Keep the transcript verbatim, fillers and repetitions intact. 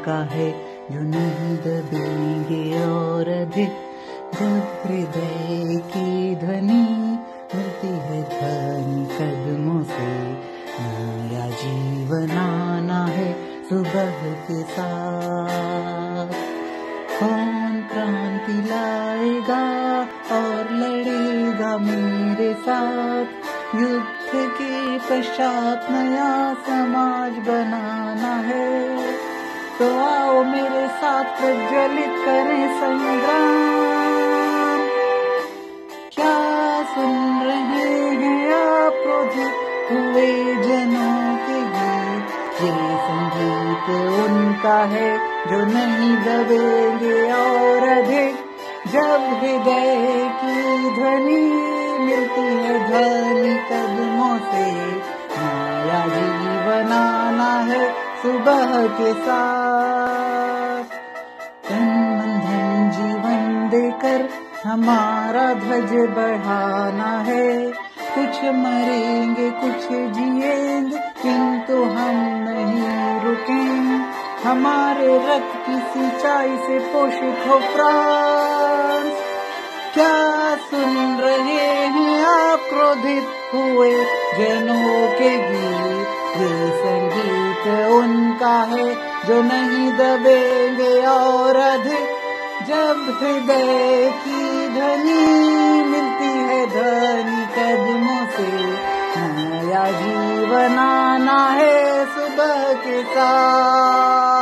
उनका है जो नहीं दबेंगे और अधिक। जब हृदय की ध्वनि मिलती है ध्वनि कदमों से, नया जीवन आना है सुबह के साथ। कौन क्रांति लाएगा और लड़ेगा मेरे साथ, युद्ध के पश्चात नया समाज बनाना है। तो आओ मेरे साथ प्रज्वलित करें संग्राम। क्या सुन रहे हैं आप क्रोधित हुए जनों के गीत, ये संगीत उनका है जो नहीं दबेंगे और अधिक। जब हृदय की ध्वनि मिलती है ध्वनि कदमों से, नया जीवन आना है सुबह के साथ। तन मन धन जीवन देकर हमारा ध्वज बढ़ाना है। कुछ मरेंगे कुछ जिएंगे किंतु हम नहीं रुकेंगे। हमारे रक्त की सिंचाई से पोषित हो फ्रांस। क्या सुन रहे हैं आप क्रोधित हुए जनों के गीत, ये संगीत उनका है जो नहीं दबेंगे और अधिक। जब हृदय की ध्वनि मिलती है ध्वनि कदमों से, नया जीवन आना है सुबह के साथ।